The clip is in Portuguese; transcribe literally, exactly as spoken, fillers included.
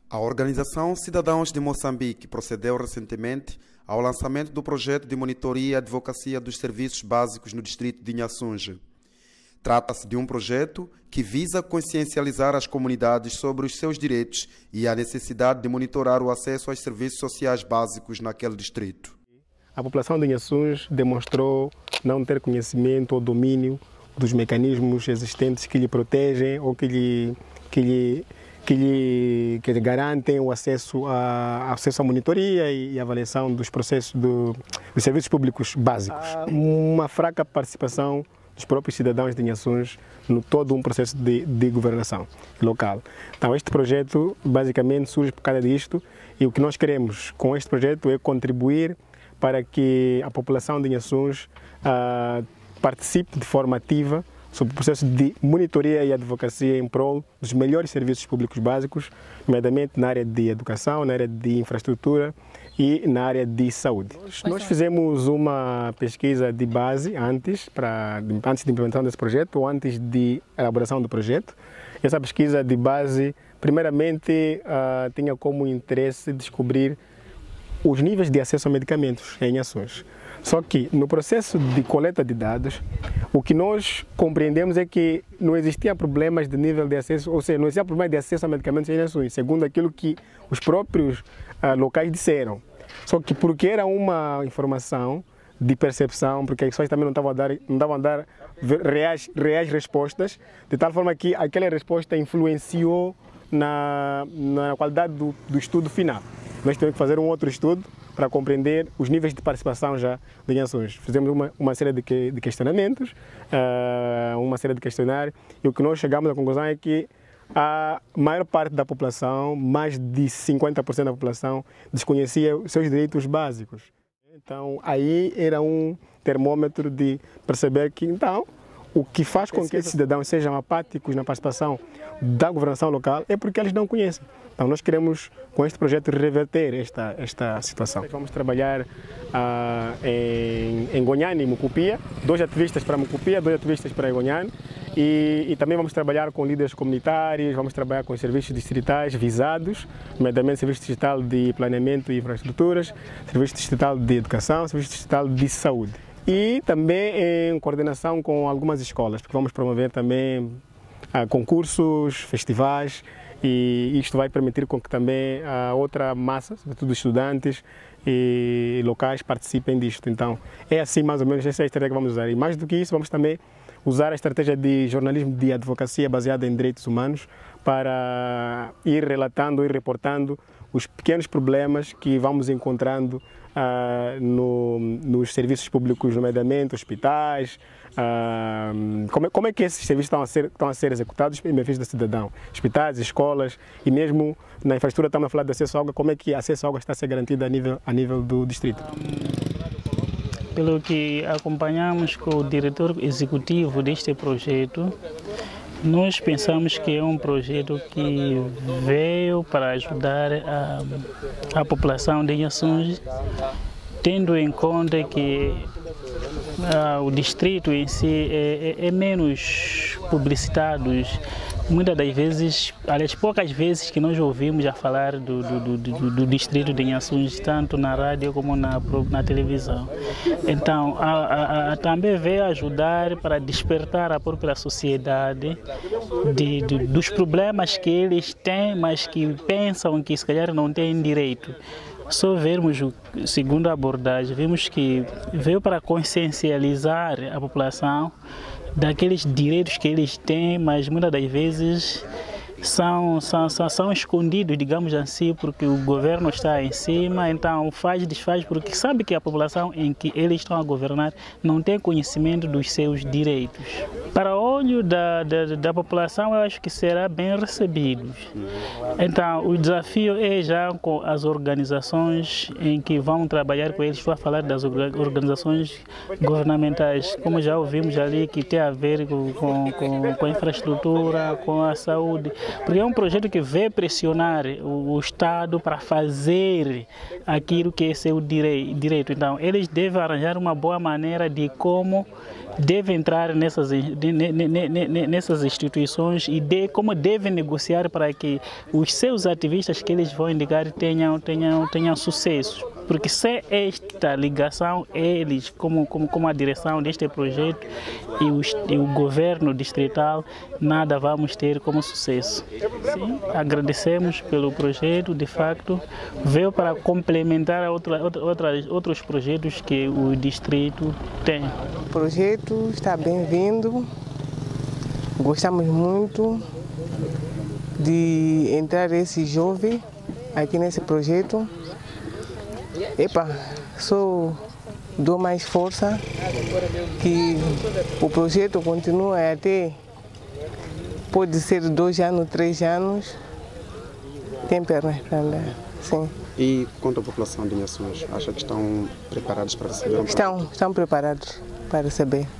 A organização Cidadãos de Moçambique procedeu recentemente ao lançamento do projeto de monitoria e advocacia dos serviços básicos no distrito de Inhaçunje. Trata-se de um projeto que visa consciencializar as comunidades sobre os seus direitos e a necessidade de monitorar o acesso aos serviços sociais básicos naquele distrito. A população de Inhaçunje demonstrou não ter conhecimento ou domínio dos mecanismos existentes que lhe protegem ou que lhe, que lhe, que lhe, que lhe garantem o acesso à, acesso à monitoria e avaliação dos processos do, dos serviços públicos básicos. Há uma fraca participação dos próprios cidadãos de Inhaçunje no todo um processo de, de governação local. Então este projeto basicamente surge por causa disto e o que nós queremos com este projeto é contribuir para que a população de Inhaçunje uh, participe de forma ativa sobre o processo de monitoria e advocacia em prol dos melhores serviços públicos básicos, nomeadamente na área de educação, na área de infraestrutura e na área de saúde. Nós, nós fizemos uma pesquisa de base antes, para, antes de implementação desse projeto ou antes de elaboração do projeto. Essa pesquisa de base, primeiramente, uh, tinha como interesse descobrir os níveis de acesso a medicamentos em Inhaçunje. Só que no processo de coleta de dados, o que nós compreendemos é que não existia problemas de nível de acesso, ou seja, não existia problema de acesso a medicamentos em Inhaçunje, segundo aquilo que os próprios uh, locais disseram. Só que porque era uma informação de percepção, porque as pessoas também não estavam a dar, não estavam a dar reais, reais respostas, de tal forma que aquela resposta influenciou na, na qualidade do, do estudo final. Nós temos que fazer um outro estudo para compreender os níveis de participação já de Inhaçunje. Fizemos uma, uma série de, que, de questionamentos, uh, uma série de questionários, e o que nós chegamos à conclusão é que a maior parte da população, mais de cinquenta por cento da população, desconhecia os seus direitos básicos. Então, aí era um termômetro de perceber que, então, o que faz com que esses cidadãos sejam apáticos na participação da governação local é porque eles não conhecem. Então nós queremos, com este projeto, reverter esta, esta situação. Vamos trabalhar ah, em, em Goiânia e Mucupia, dois ativistas para Mucupia, dois ativistas para Goiânia, e, e também vamos trabalhar com líderes comunitários, vamos trabalhar com os serviços distritais visados, nomeadamente Serviço Distrital de Planeamento e Infraestruturas, Serviço Distrital de Educação, Serviço Distrital de Saúde. E também em coordenação com algumas escolas, porque vamos promover também ah, concursos, festivais, e isto vai permitir com que também a outra massa, sobretudo estudantes e locais, participem disto. Então, é assim mais ou menos essa é a estratégia que vamos usar. E mais do que isso, vamos também usar a estratégia de jornalismo de advocacia baseada em direitos humanos para ir relatando e reportando os pequenos problemas que vamos encontrando uh, no, nos serviços públicos, nomeadamente hospitais. Uh, como, é, como é que esses serviços estão a ser, estão a ser executados em benefício do cidadão? Hospitais, escolas e mesmo na infraestrutura estamos a falar de acesso à água, como é que acesso à água está a ser garantido a nível, a nível do distrito? Pelo que acompanhamos com o diretor executivo deste projeto, nós pensamos que é um projeto que veio para ajudar a, a população de Inhaçunje, tendo em conta que ah, o distrito em si é, é, é menos publicitado. Muitas das vezes, aliás, poucas vezes que nós ouvimos a falar do, do, do, do distrito de Inhaçunje, tanto na rádio como na, na televisão. Então, a, a, a, também veio ajudar para despertar a própria sociedade de, de, dos problemas que eles têm, mas que pensam que se calhar não têm direito. Só vermos, segundo a abordagem, vimos que veio para consciencializar a população daqueles direitos que eles têm, mas muitas das vezes são, são, são, são escondidos, digamos assim, porque o governo está em cima, então faz, desfaz, porque sabe que a população em que eles estão a governar não tem conhecimento dos seus direitos. Para o olho da, da, da população, eu acho que será bem recebido. Então, o desafio é já com as organizações em que vão trabalhar com eles, estou a falar das organizações governamentais, como já ouvimos ali, que tem a ver com, com, com a infraestrutura, com a saúde. porque é um projeto que vem pressionar o, o Estado para fazer aquilo que é seu direi, direito. Então, eles devem arranjar uma boa maneira de como devem entrar nessas, de, ne, ne, ne, nessas instituições e de como devem negociar para que os seus ativistas que eles vão indicar tenham, tenham, tenham sucesso. Porque sem esta ligação, eles, como, como, como a direção deste projeto e, os, e o governo distrital, nada vamos ter como sucesso. Sim, agradecemos pelo projeto, de facto, veio para complementar outra, outra, outros projetos que o distrito tem. O projeto está bem-vindo, gostamos muito de entrar esse jovem aqui nesse projeto. Epa, só dou mais força que o projeto continua até, pode ser dois anos, três anos, tem pernas para andar, sim. E quanto à população de Inhações, acha que estão preparados para receber um projeto? Estão, estão preparados para receber.